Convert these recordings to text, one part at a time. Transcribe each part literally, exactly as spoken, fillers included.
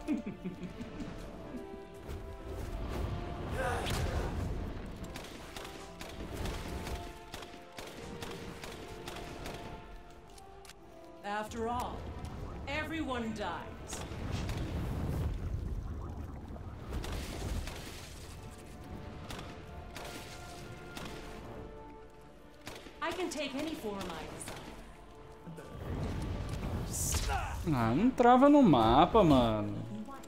After all, everyone dies. I can take any form I desire. Ah, não trava no mapa, mano.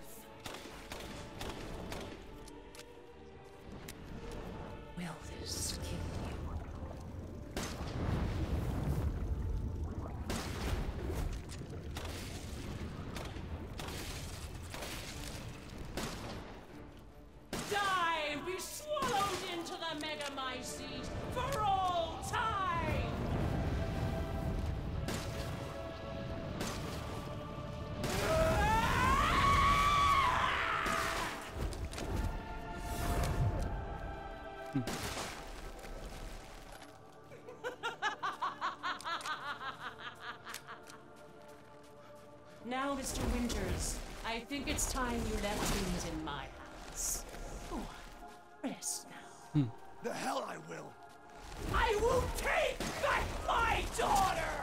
Now, Mister Winters, I think it's time you left things in my hands. Go on, rest now. Hmm. The hell I will! I will take back my daughter!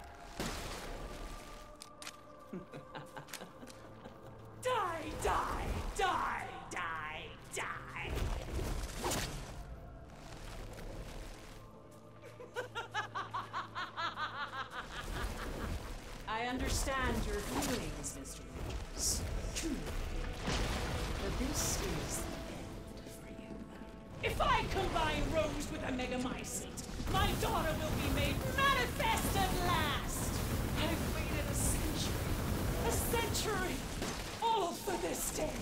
Die, die, die, die, die! I understand your feelings, Mister Winters. Truly. But this is the end for you. If I combine Rose with a Megamycete, my daughter will be made manifest at last! I've waited a century, a century, all for this day!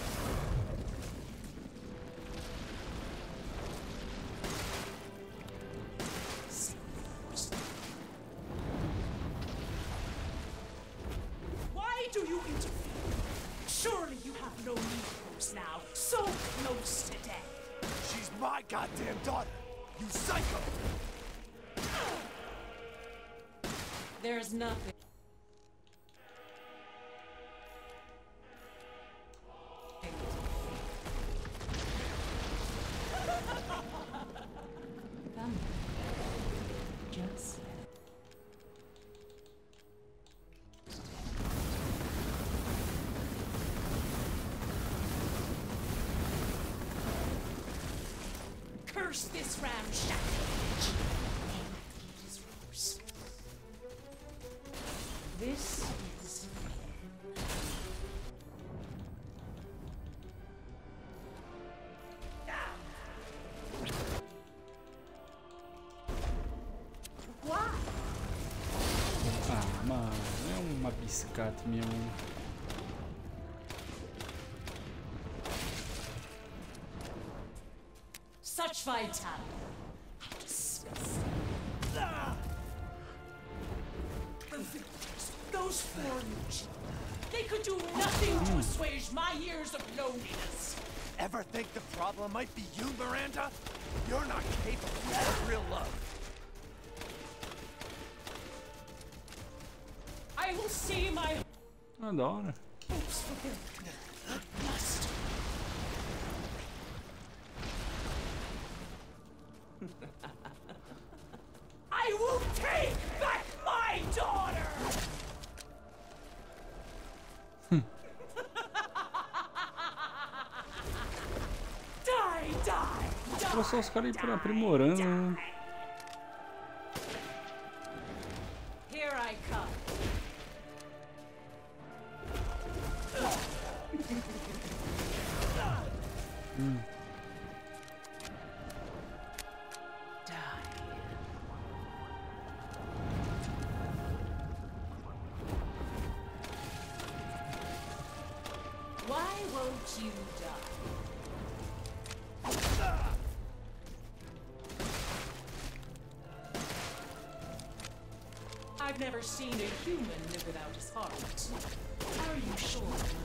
Do you interfere? Surely you have no need for Rose now, so close to death. She's my goddamn daughter, you psycho! There's nothing. Come. Just curse this ramshackle bitch. This Rose. This is why? Ah, mano, é uma biscate mesmo. Such vitality. How disgusting. The victims, those foreigners, they could do nothing to assuage my years of loneliness. Ever think the problem might be you, Miranda? You're not capable of real love. I will see my Ah, da hora. hopes fulfilled. I must. I will take back my daughter! Die, die, die! Era só os caras ir aprimorando, né? Here I come. Hum. Why won't you die? I've never seen a human live without his heart. Are you sure?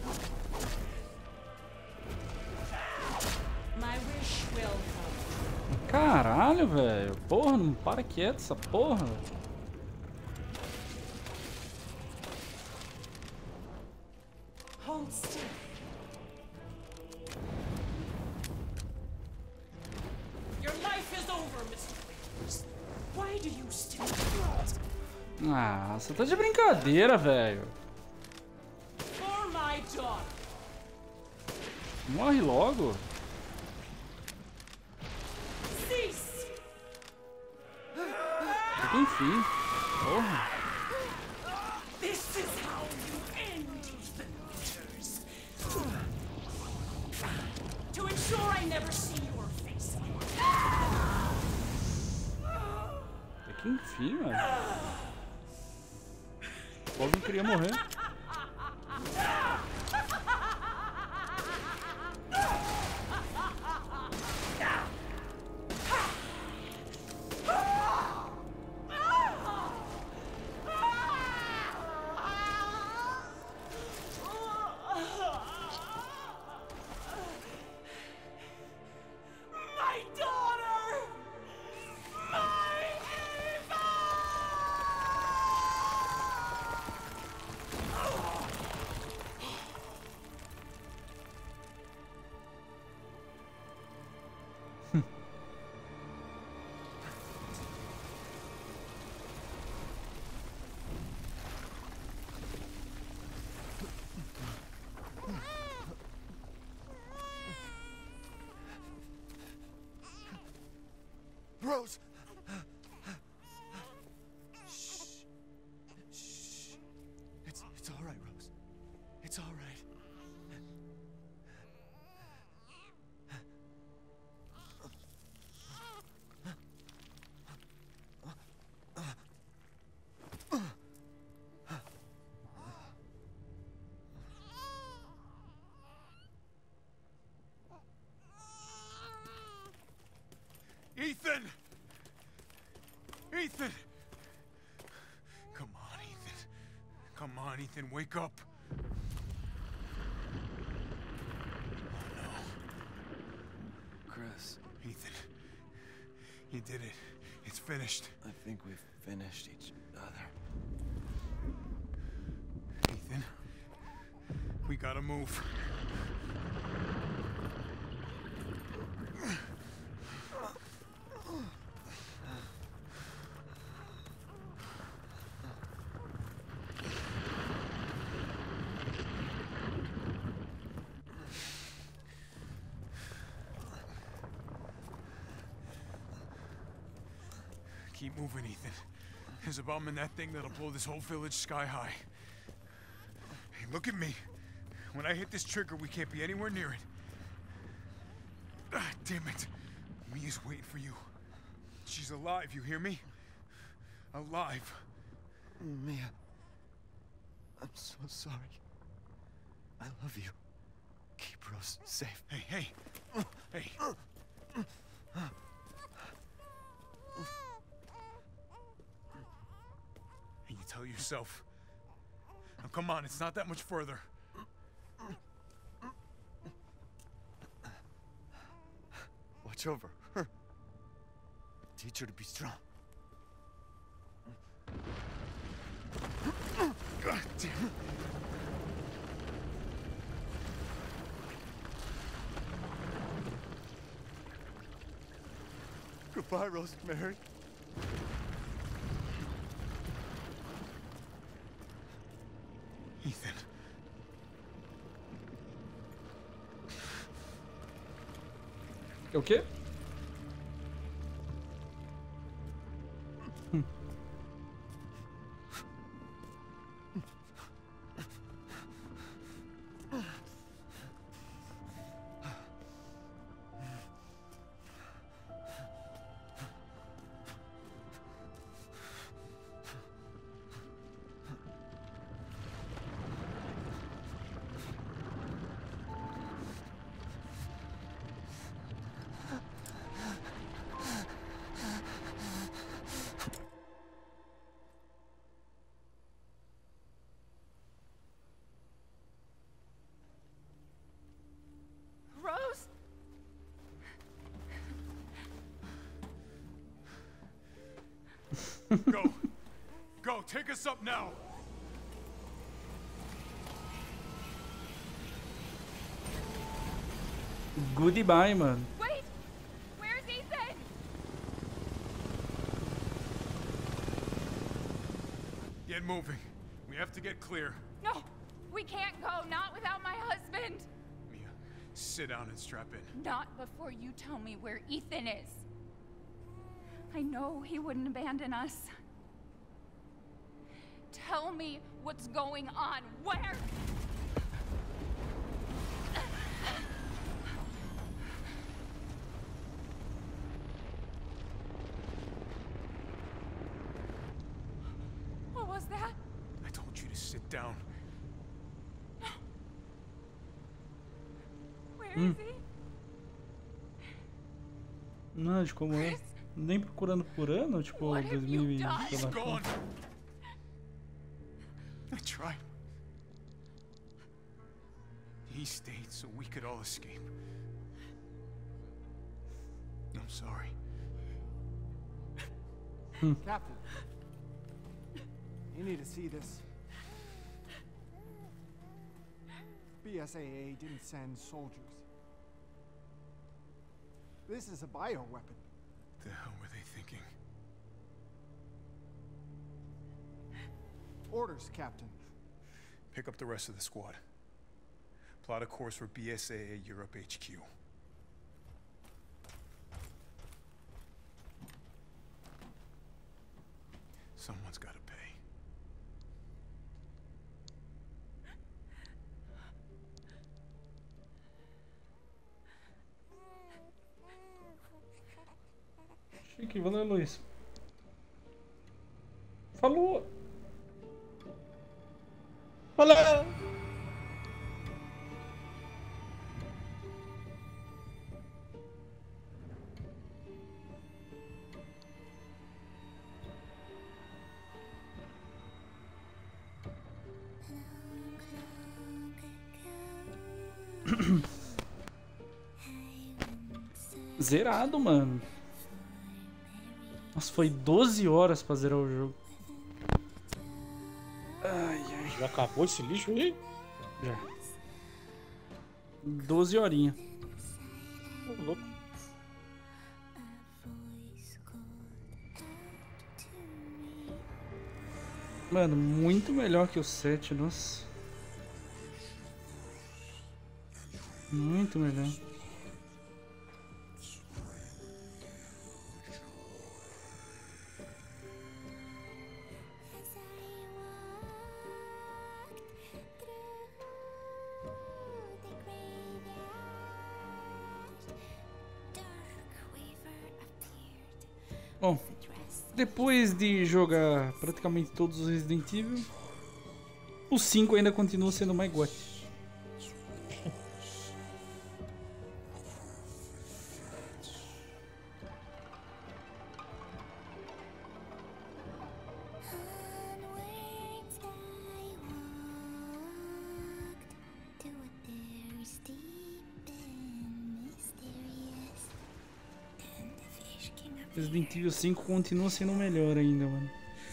My wish will come. Caralho, velho. Porra, não para quieto essa porra. Home hold still. Your life is over, Mister Winters. Why do you still fight? Ah, você tá de brincadeira, velho. For my daughter. Morre logo. Cease. Até enfim. Porra. This is how you end, Ethan Winters. To ensure I never see your face again. Até que enfim, mano. O povo não queria morrer. My daughter! My Eva! Rose! Shh. Shh. It's, it's all right, Rose. It's all right. Ethan! Ethan! Come on, Ethan. Come on, Ethan, wake up. Oh, no. Chris, Ethan, you did it. It's finished. I think we've finished each other. Ethan, we gotta move. Keep moving, Ethan. There's a bomb in that thing that'll blow this whole village sky high. Hey, look at me. When I hit this trigger, we can't be anywhere near it. Ah, damn it. Mia's waiting for you. She's alive, you hear me? Alive. Mia, I'm so sorry. I love you. Keep Rose safe. Hey, hey. Hey. Hey, you tell yourself. Now, come on, it's not that much further. Watch over her. Teach her to be strong. God damn it. Goodbye, Rosemary. Ethan. O quê? Rose? Go. Go, take us up now. Goodbye, mano. Wait! Where's Ethan? Get moving. We have to get clear. No! We can't go, not without my husband! Mia, sit down and strap in. Not before you tell me where Ethan is. I know he wouldn't abandon us. Tell me what's going on. Where? What was that? I told you to sit down. Where is he? Não, de como é? Nem procurando por ano, tipo, What have dois you mil e vinte, done? sei lá. He's gone. I tried. He stayed so we could all escape. I'm sorry. Captain, you need to see this. B S A A didn't send soldiers. This is a bioweapon. The hell were they thinking? Orders, Captain. Pick up the rest of the squad. Plot a course for B S A A Europe H Q. Someone's gotta pay. Chique, valeu, Luiz. Falou! Falou! Zerado, mano. Nossa, foi doze horas pra zerar o jogo. Ai, ai. Já acabou esse lixo aí? Já. doze horinhas. Ô, louco. Mano, muito melhor que o sete, nossa. Muito melhor. Bom, depois de jogar praticamente todos os Resident Evil, o cinco ainda continua sendo mais God. Resident Evil cinco continua sendo o melhor ainda, mano.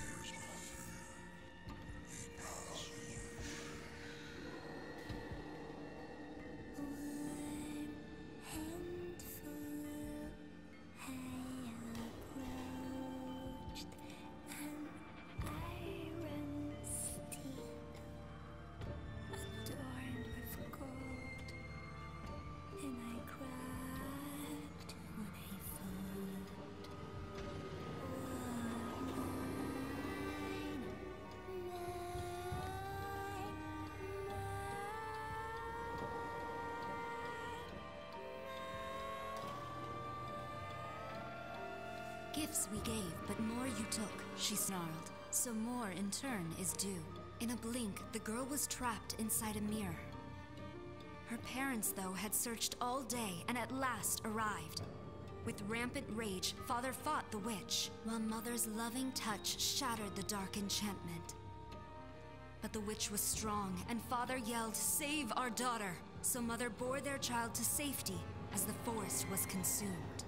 Gifts we gave, but more you took, she snarled. So more in turn is due. In a blink, the girl was trapped inside a mirror. Her parents, though, had searched all day and at last arrived. With rampant rage, Father fought the witch, while Mother's loving touch shattered the dark enchantment. But the witch was strong, and Father yelled, "Save our daughter!" So Mother bore their child to safety as the forest was consumed.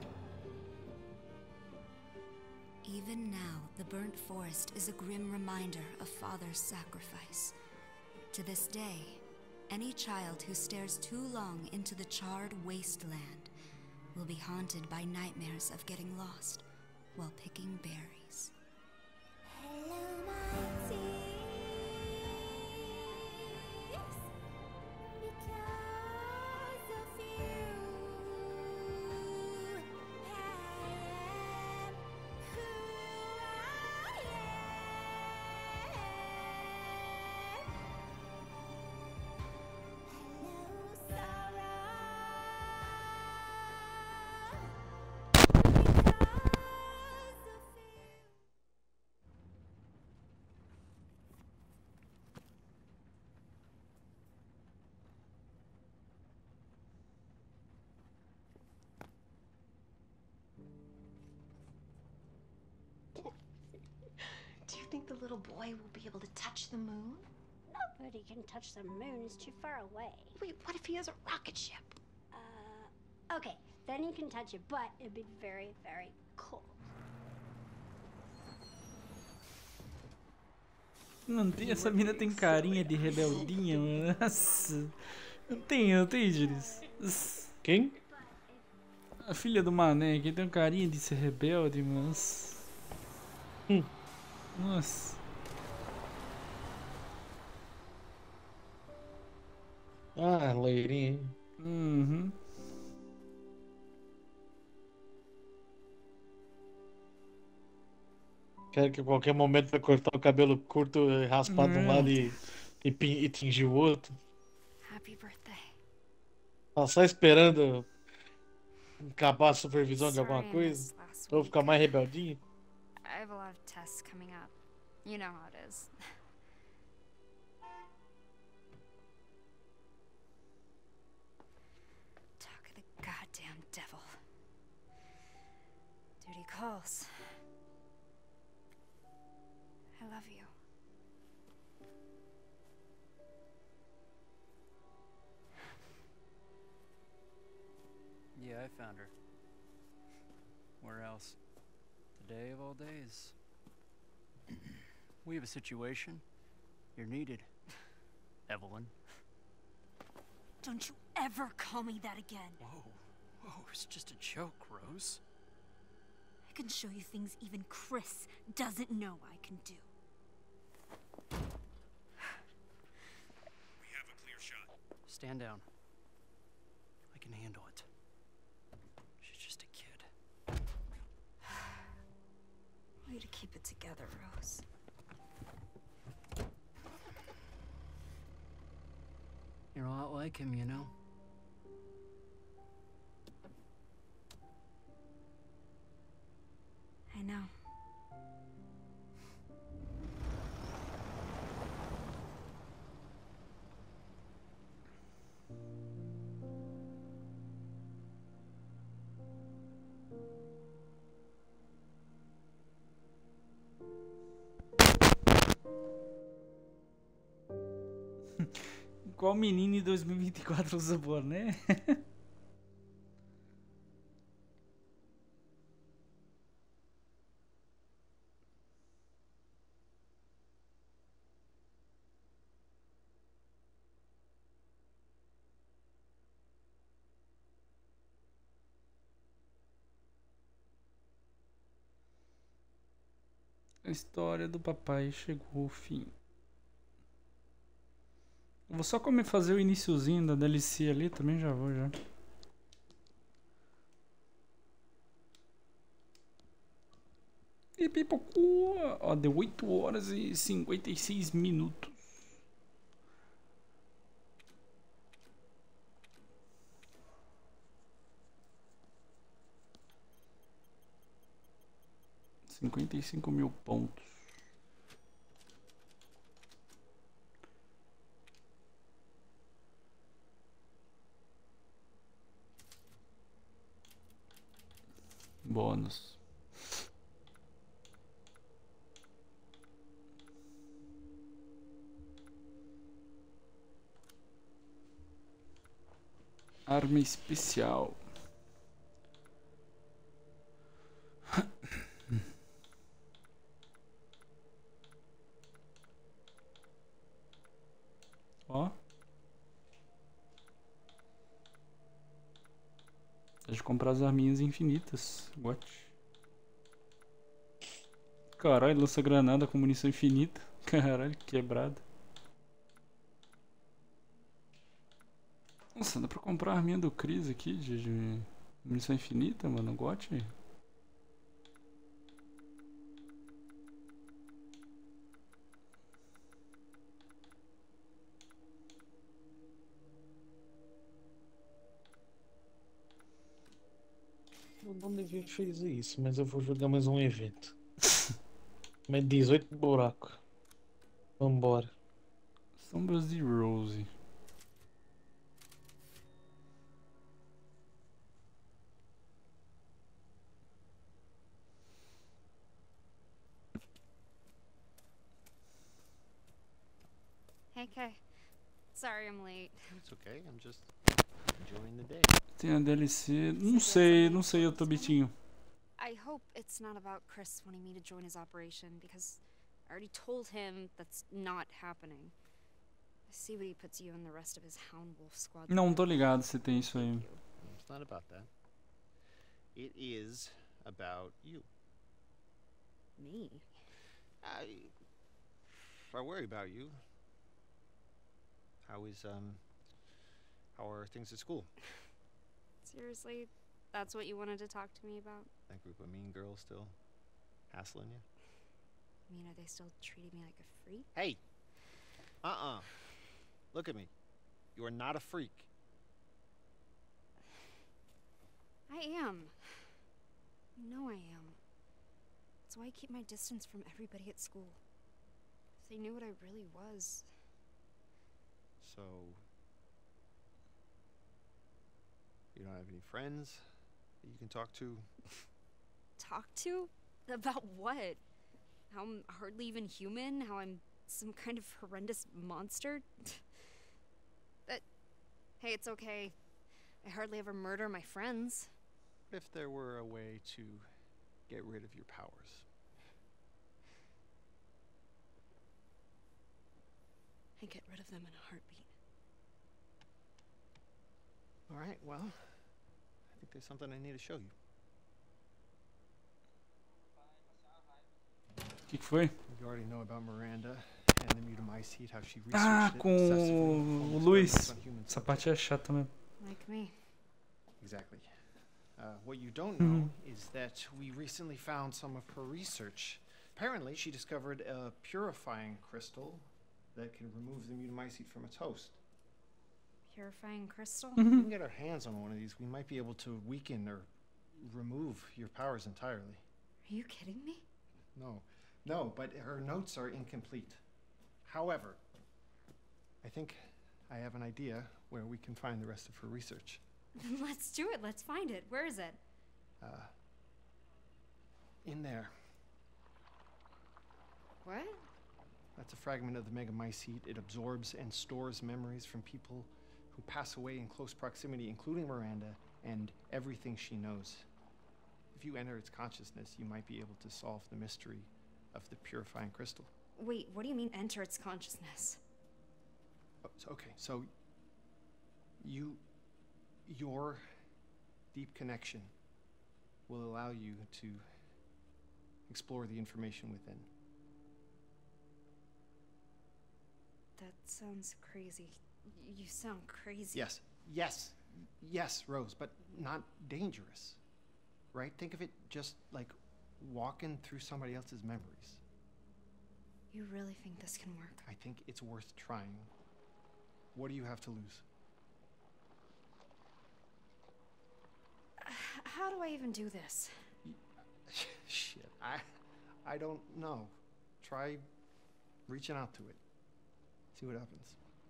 Even now, the burnt forest is a grim reminder of Father's sacrifice. To this day, Any child who stares too long into the charred wasteland will be haunted by nightmares of getting lost while picking berries. Hello, my tears, because of you, I am who I am. Hello, sorrow. Do you think the little boy will be able to touch the moon? Nobody can touch the moon, it's too far away. Wait, what if he has a rocket ship? Uh, okay, then you can touch it, but it'd be very, very cold. Não tem, essa mina tem carinha de rebeldinha, mano. Nossa. Não tem, não tem, Juris. Quem? A filha do Mané, que tem um carinha de ser rebelde, mano. Hum. Nossa. Ah, loirinha, hein? Uhum. Quero que a qualquer momento vai cortar o cabelo curto, raspar de um Hum. lado e, e, pin- e tingir o outro. Happy birthday. Tá só esperando acabar a supervisão de Sorry alguma I coisa. missed last Ou week. ficar mais rebeldinho. I have a lot of tests coming up. You know how it is. Talk of the goddamn devil. Duty calls. I love you. Yeah, I found her. Where else? Today of all days. We have a situation. You're needed, Evelyn. Don't you ever call me that again. Whoa, whoa, it's just a joke, Rose. I can show you things even Chris doesn't know I can do. We have a clear shot. Stand down. I can handle it. She's just a kid. Way to keep it together, Rose. You're a lot like him, you know? I know. Qual menino em dois mil e vinte e quatro usa boné? A história do papai chegou ao fim. Eu vou só comer, fazer o iniciozinho da D L C ali, também já vou já. E pipocou! Ó, deu oito horas e cinquenta e seis minutos. Cinquenta e cinco mil pontos. Bônus. Arma especial. Ó. Pode comprar as arminhas infinitas. What? Caralho, lança granada com munição infinita. Caralho, quebrada. Nossa, dá pra comprar a arminha do Chris aqui de, de munição infinita, mano. Got? Eu não devia fazer isso, mas eu vou jogar mais um evento. Mais dezoito buracos. Vambora. Sombras de Rose. Hey, Kay. Sorry I'm late. It's okay, I'm just enjoying the day. Tem a D L C. Não sei, não sei, eu tô bitinho. I hope it's not about Chris wanting me to join his operation, because I already told him that's not happening. I see what he puts you and the rest of his Hound Wolf squad. Não, tô ligado se tem isso aí. It's not about that. It is about you. Me? I I worry about you. How is um how are things at school? Seriously? That's what you wanted to talk to me about? That group of mean girls still hassling you? I mean, are they still treating me like a freak? Hey! Uh-uh. Look at me. You are not a freak. I am. You know I am. That's why I keep my distance from everybody at school. If they knew what I really was. So... you don't have any friends that you can talk to? Talk to? About what? How I'm hardly even human? How I'm some kind of horrendous monster? But, hey, it's okay. I hardly ever murder my friends. What if there were a way to get rid of your powers? I'd get rid of them in a heartbeat. All right, well, I think there's something I need to show you. O que, que foi? You already know about Miranda and the Mutamycete, how she researched Ah, it com obsessively, o almost Luiz. experiments on humans. Essa parte é chata mesmo. Like me. Exactly. Uh, what you don't know is that we recently found some of her research. Apparently, she discovered a purifying crystal that can remove the Mutamycete from its host. Purifying crystal? If we can get our hands on one of these, we might be able to weaken or remove your powers entirely. Are you kidding me? No, no, but her notes are incomplete. However, I think I have an idea where we can find the rest of her research. Let's do it. Let's find it. Where is it? Uh, in there. What? That's a fragment of the Megamycete. It absorbs and stores memories from people who pass away in close proximity, including Miranda, and everything she knows. If you enter its consciousness, you might be able to solve the mystery of the purifying crystal. Wait, what do you mean enter its consciousness? Oh, so- okay, so you, your deep connection will allow you to explore the information within. That sounds crazy. Y- You sound crazy. Yes, yes, yes, Rose, but not dangerous. Right? Think of it just like walking through somebody else's memories. You really think this can work? I think it's worth trying. What do you have to lose? Uh, how do I even do this? Shit, I, I don't know. Try reaching out to it. See what happens.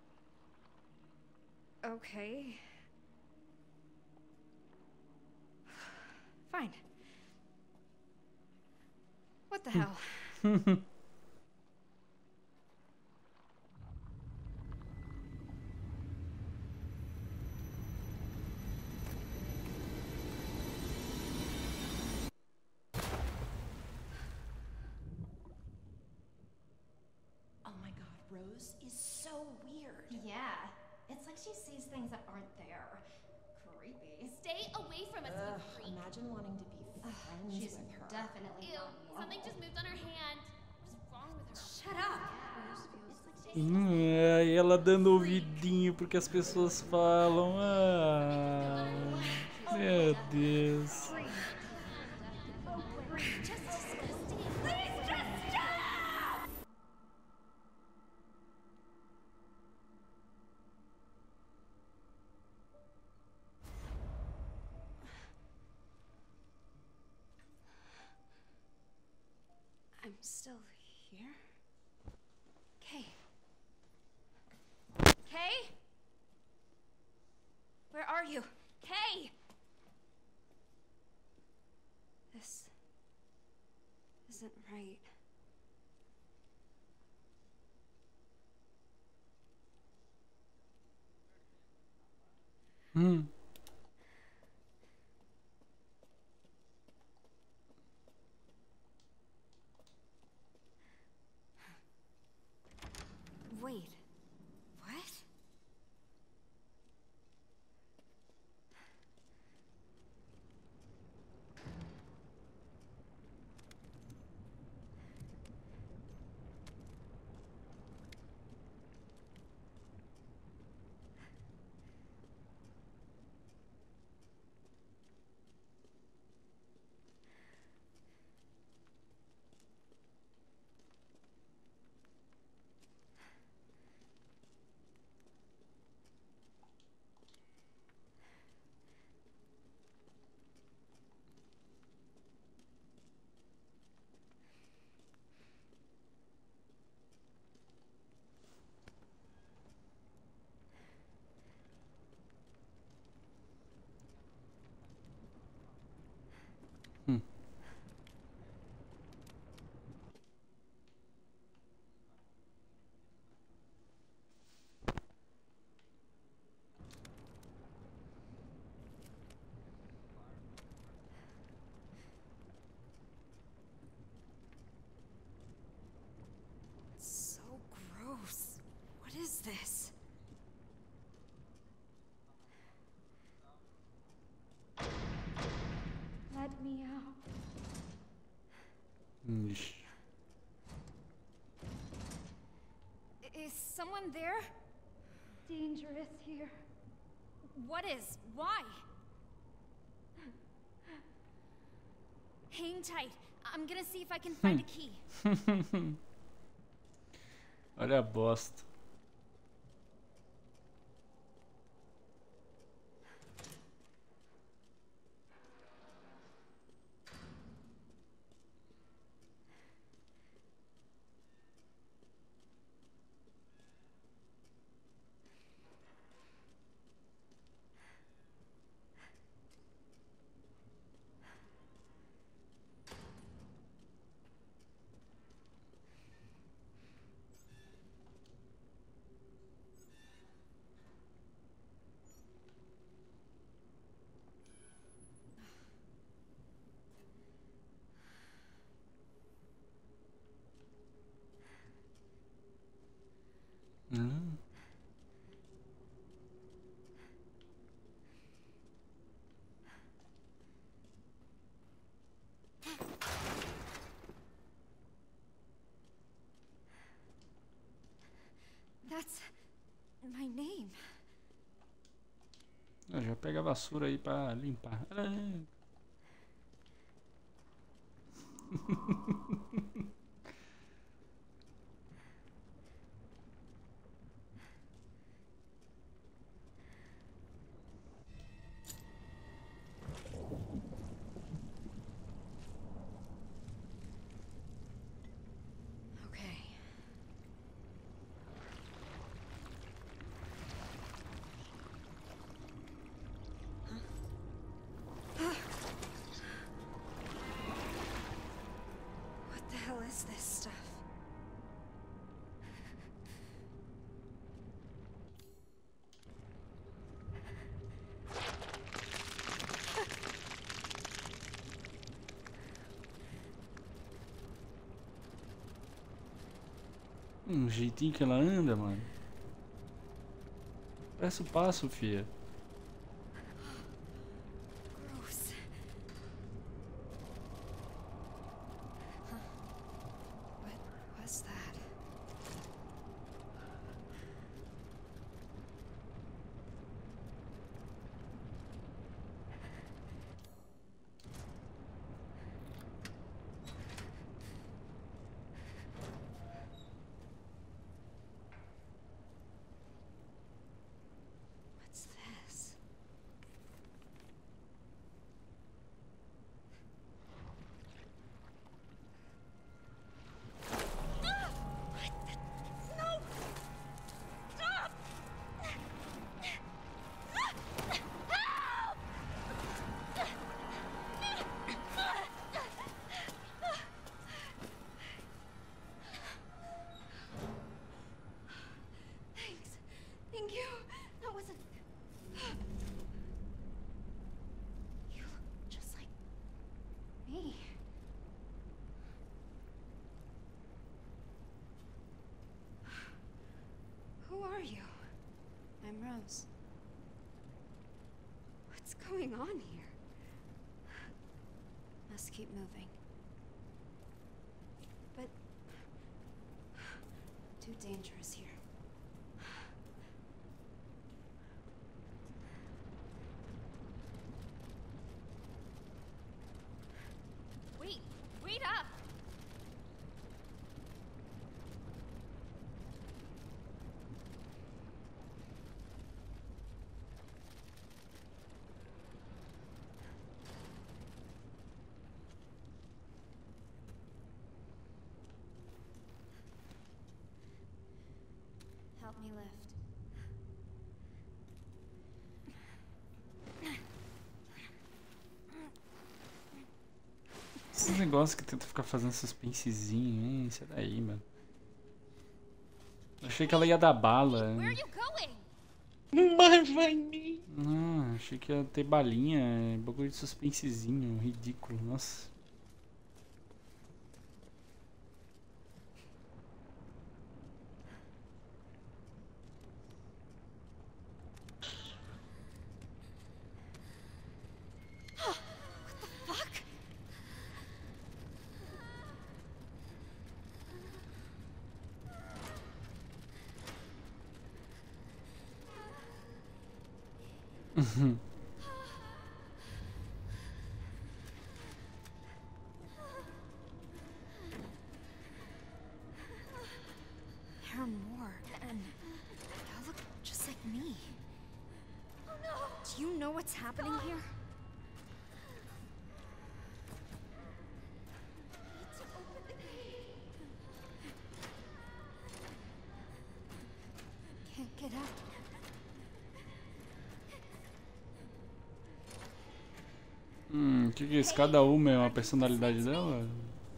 Okay. Fine. What the hell? Oh my god, Rose is so weird. Yeah. It's like she sees things that aren't there. Creepy. Stay away from from us, you freak. Imagine wanting to be friends She's with her. definitely Ew, something just moved on her hand. What's wrong with her? Shut up! Hum, e ela dando ouvidinho porque as pessoas falam. Ah, meu Deus. I'm still here? Kay. Kay? Where are you? Kay! This isn't right. Hmm. Wait. What? Hmm. It's so gross. What is this? Let me out. Ixi. Is someone there? Dangerous here. What is? Why? Hang tight. I'm gonna see if I can find a key. Olha a bosta. Hum. That's my name. Eu já pega a vassoura aí pra limpar. What the hell is this stuff? Um jeitinho que ela anda, mano. Presta o passo, fia. Gross. knows? What's going on here? Must keep moving. But too dangerous here. Wait, wait up! Help me lift. Esses negócios que tenta ficar fazendo suspensezinho, hein? Sai daí, mano. Eu achei que ela ia dar bala. Where are you going? Mas vai me. Não, achei que ia ter balinha, bagulho de suspensezinho, ridículo, nossa. Uhum. There are more, and they all look just like me. Oh no! Do you know what's happening here? Can't get up. Hum, que que é isso? Cada uma é uma personalidade dela?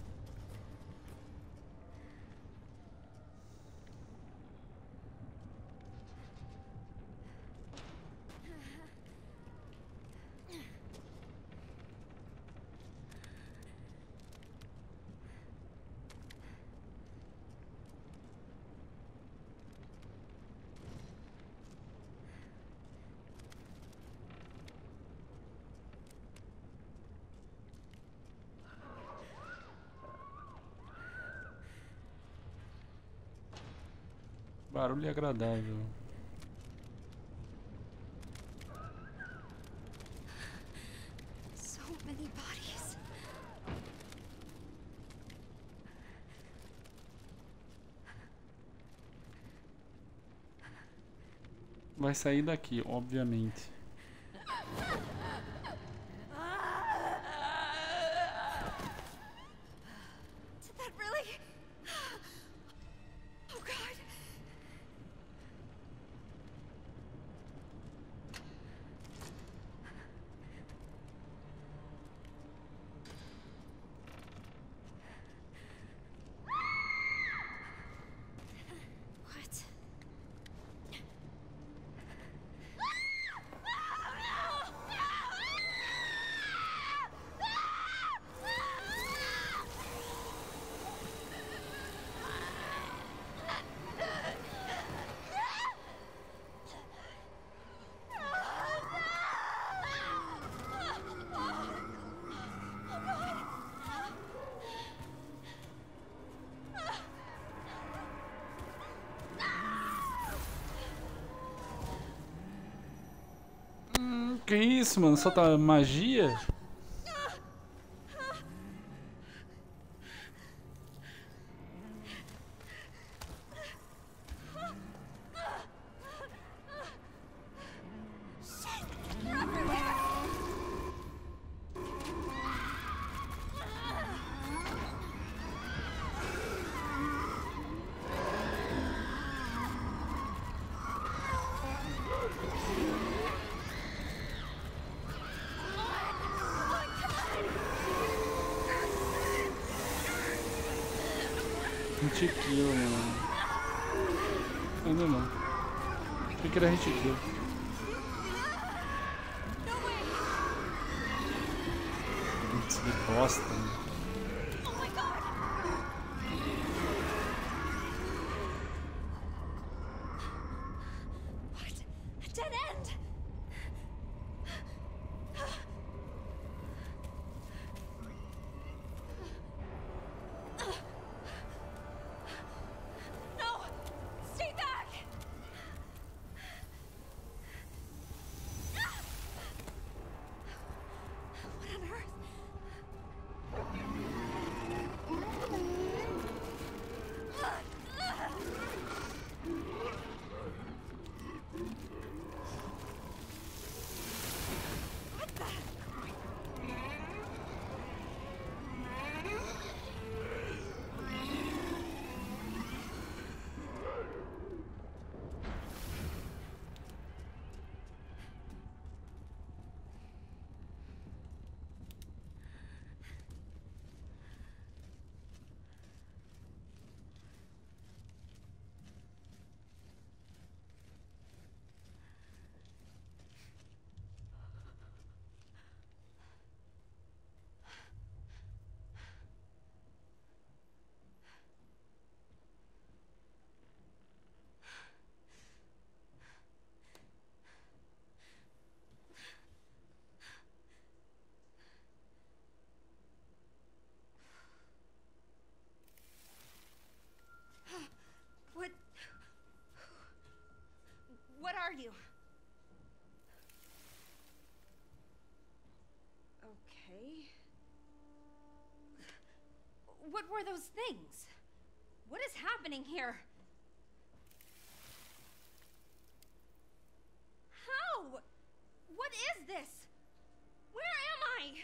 Barulho agradável. So many bodies. Vai sair daqui, obviamente. Did that really? Oh God. What? Hum, que isso, mano? Solta magia? Hit kill, mano. Ainda não. Achei que era hit kill. Putz, que bosta, mano. What were those things? What is happening here? How? What is this? Where am I?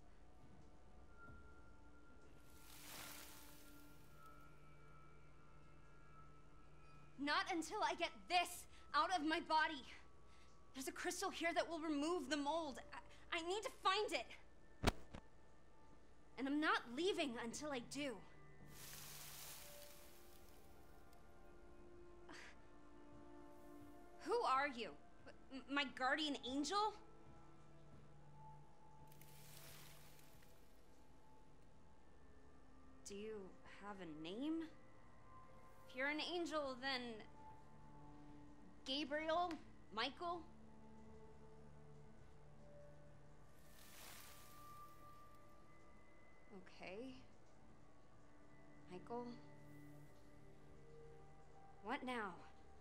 Not until I get this out of my body. There's a crystal here that will remove the mold. I, I need to find it. And I'm not leaving until I do. Who are you? M- my guardian angel? Do you have a name? If you're an angel, then... Gabriel? Michael? Okay. Michael? What now?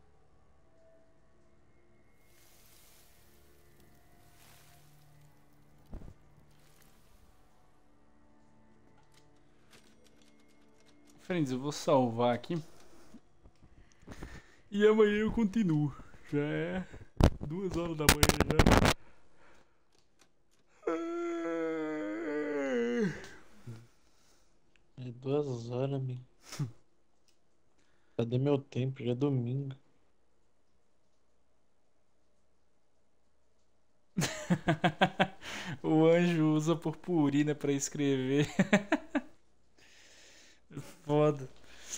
Friends, eu vou salvar aqui. E amanhã eu continuo. Já é duas horas da manhã já. É duas horas, amigo. Cadê meu tempo? Já é domingo. O anjo usa purpurina pra escrever. Foda.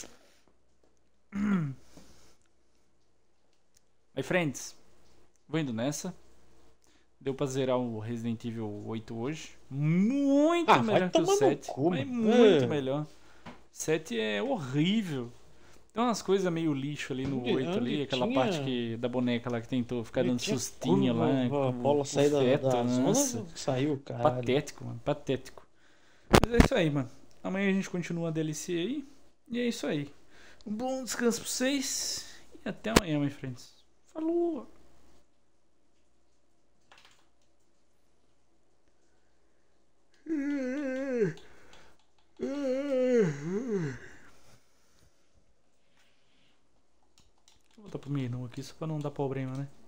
Aí, friends, vou indo nessa. Deu pra zerar o Resident Evil oito hoje. Muito ah, melhor que o sete. Cu, mas é. muito melhor. sete é horrível. Tem umas coisas meio lixo ali no Onde, oito ali. onde Aquela tinha... parte que, da boneca lá que tentou ficar Onde dando tinha sustinho curva, lá. a bola sair da, feto, da nossa. zona, saiu, cara. Patético, mano. Patético. Mas é isso aí, mano. Amanhã a gente continua a D L C aí. E é isso aí. Um bom descanso pra vocês. E até amanhã, meus friends. Falou! Vou voltar pro menu aqui só pra não dar problema, né?